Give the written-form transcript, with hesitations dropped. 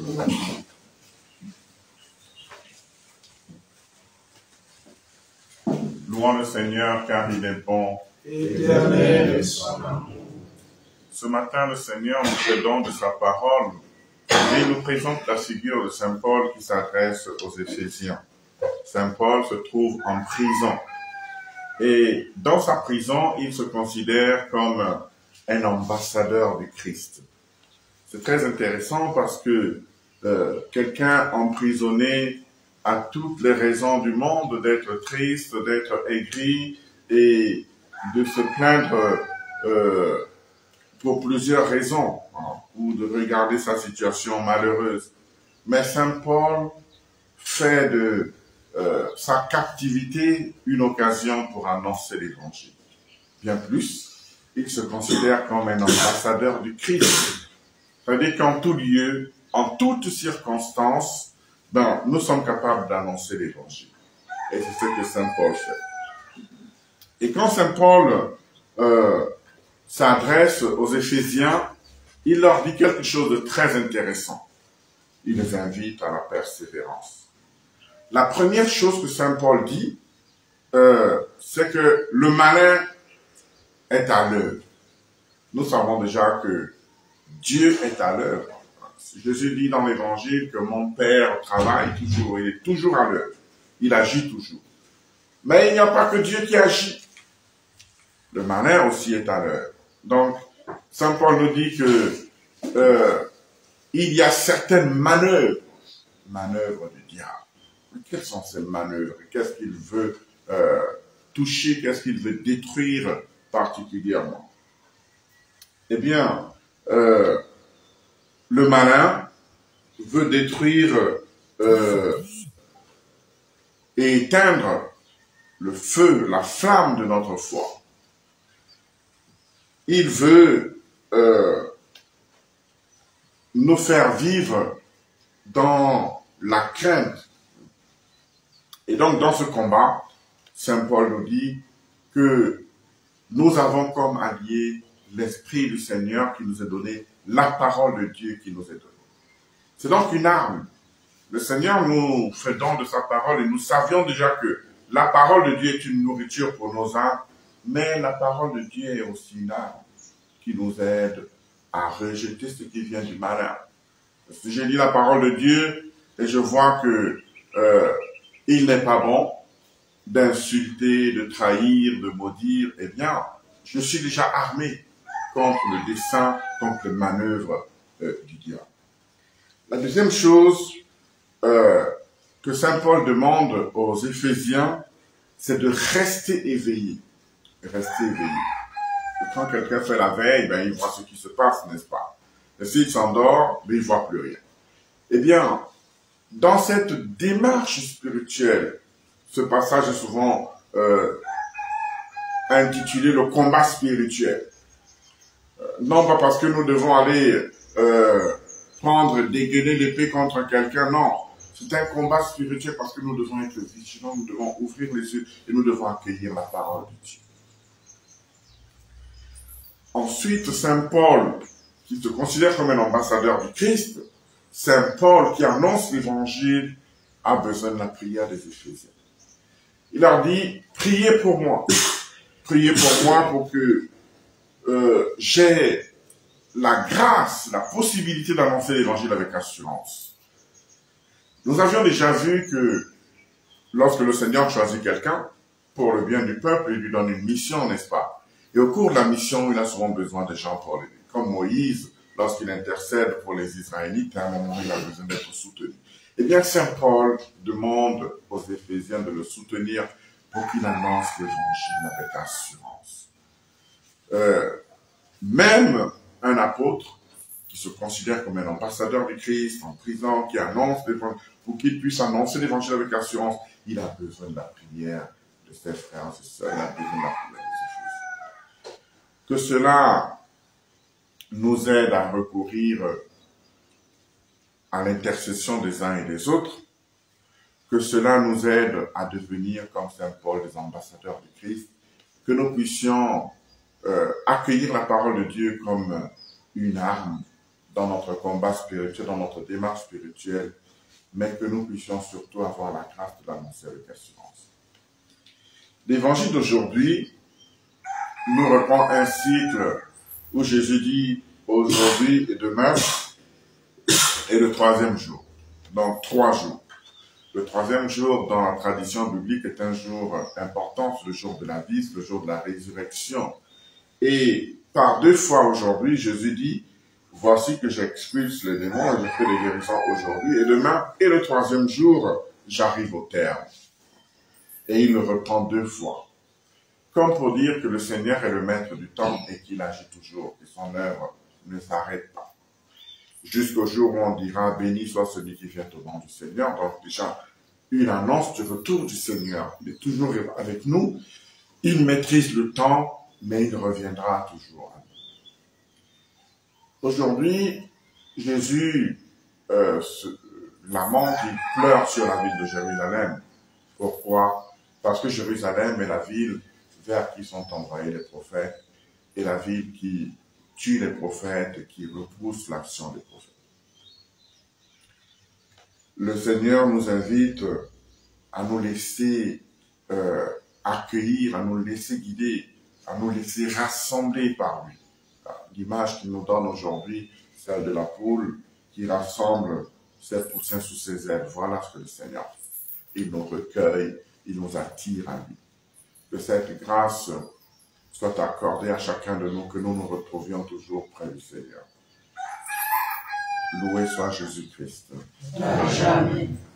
Louons le Seigneur car il est bon. Éternel est son amour. Ce matin, le Seigneur nous fait don de sa parole et il nous présente la figure de Saint Paul qui s'adresse aux Éphésiens. Saint Paul se trouve en prison et dans sa prison, il se considère comme un ambassadeur du Christ. C'est très intéressant parce que quelqu'un emprisonné a toutes les raisons du monde d'être triste, d'être aigri et de se plaindre pour plusieurs raisons, ou de regarder sa situation malheureuse. Mais Saint Paul fait de sa captivité une occasion pour annoncer l'Évangile. Bien plus, il se considère comme un ambassadeur du Christ. C'est-à-dire qu'en tout lieu, en toutes circonstances, nous sommes capables d'annoncer l'Évangile. Et c'est ce que Saint Paul fait. Et quand Saint Paul s'adresse aux Éphésiens, il leur dit quelque chose de très intéressant. Il les invite à la persévérance. La première chose que Saint Paul dit, c'est que le malin est à l'œuvre. Nous savons déjà que Dieu est à l'œuvre. Jésus dit dans l'Évangile que mon Père travaille toujours, il est toujours à l'œuvre. Il agit toujours. Mais il n'y a pas que Dieu qui agit. Le malin aussi est à l'œuvre. Donc, Saint Paul nous dit que il y a certaines manœuvres du diable. Quelles sont ces manœuvres? Qu'est-ce qu'il veut toucher? Qu'est-ce qu'il veut détruire particulièrement? Eh bien, le malin veut détruire et éteindre le feu, la flamme de notre foi. Il veut nous faire vivre dans la crainte. Et donc, dans ce combat, Saint Paul nous dit que nous avons comme allié l'Esprit du Seigneur qui nous est donné, la parole de Dieu qui nous est donnée. C'est donc une arme. Le Seigneur nous fait don de sa parole et nous savions déjà que la parole de Dieu est une nourriture pour nos âmes, mais la parole de Dieu est aussi une arme qui nous aide à rejeter ce qui vient du malin. Parce que j'ai lu la parole de Dieu et je vois que il n'est pas bon d'insulter, de trahir, de maudire. Eh bien, je suis déjà armé contre le dessein, contre les manœuvres du diable. La deuxième chose que Saint Paul demande aux Éphésiens, c'est de rester éveillé. Rester éveillé. Et quand quelqu'un fait la veille, il voit ce qui se passe, n'est-ce pas? Et s'il s'endort, il ne voit plus rien. Eh bien, dans cette démarche spirituelle, ce passage est souvent intitulé le combat spirituel. Non pas parce que nous devons aller dégainer l'épée contre quelqu'un, non. C'est un combat spirituel parce que nous devons être vigilants, nous devons ouvrir les yeux et nous devons accueillir la parole de Dieu. Ensuite, Saint Paul, qui se considère comme un ambassadeur du Christ, Saint Paul qui annonce l'Évangile, a besoin de la prière des Éphésiens. Il leur dit, priez pour moi. Priez pour moi pour que j'ai la grâce, la possibilité d'annoncer l'Évangile avec assurance. Nous avions déjà vu que lorsque le Seigneur choisit quelqu'un pour le bien du peuple, il lui donne une mission, n'est-ce pas? Et au cours de la mission, il a souvent besoin de gens pour l'aider. Comme Moïse, lorsqu'il intercède pour les Israélites, à un moment, il a besoin d'être soutenu. Eh bien, Saint Paul demande aux Éphésiens de le soutenir pour qu'il annonce l'Évangile avec assurance. Même un apôtre qui se considère comme un ambassadeur du Christ en prison, qui annonce l'Évangile, pour qu'il puisse annoncer l'Évangile avec assurance, il a besoin de la prière de ses frères et sœurs, il a besoin de la prière de ses fils. Que cela nous aide à recourir à l'intercession des uns et des autres, que cela nous aide à devenir, comme Saint Paul, des ambassadeurs du Christ, que nous puissions accueillir la parole de Dieu comme une arme dans notre combat spirituel, dans notre démarche spirituelle, mais que nous puissions surtout avoir la grâce de l'annoncer avec assurance. L'évangile d'aujourd'hui nous reprend un cycle où Jésus dit aujourd'hui et demain et le troisième jour. Donc 3 jours. Le troisième jour dans la tradition biblique est un jour important, c'est le jour de la vie, c'est le jour de la résurrection. Et par 2 fois aujourd'hui, Jésus dit, voici que j'expulse les démons et je fais des guérisons aujourd'hui et demain, et le troisième jour, j'arrive au terme. Et il le reprend 2 fois. Comme pour dire que le Seigneur est le maître du temps et qu'il agit toujours, que son œuvre ne s'arrête pas. Jusqu'au jour où on dira, béni soit celui qui vient au nom du Seigneur. Donc déjà, une annonce du retour du Seigneur. Il est toujours avec nous. Il maîtrise le temps, mais il reviendra toujours à nous. Aujourd'hui, Jésus lamente, il pleure sur la ville de Jérusalem. Pourquoi? Parce que Jérusalem est la ville vers qui sont envoyés les prophètes et la ville qui tue les prophètes et qui repousse l'action des prophètes. Le Seigneur nous invite à nous laisser accueillir, à nous laisser guider, à nous laisser rassembler par lui. L'image qu'il nous donne aujourd'hui, celle de la poule qui rassemble ses poussins sous ses ailes. Voilà ce que le Seigneur fait. Il nous recueille, il nous attire à lui. Que cette grâce soit accordée à chacun de nous, que nous nous retrouvions toujours près du Seigneur. Loué soit Jésus-Christ. Jamais.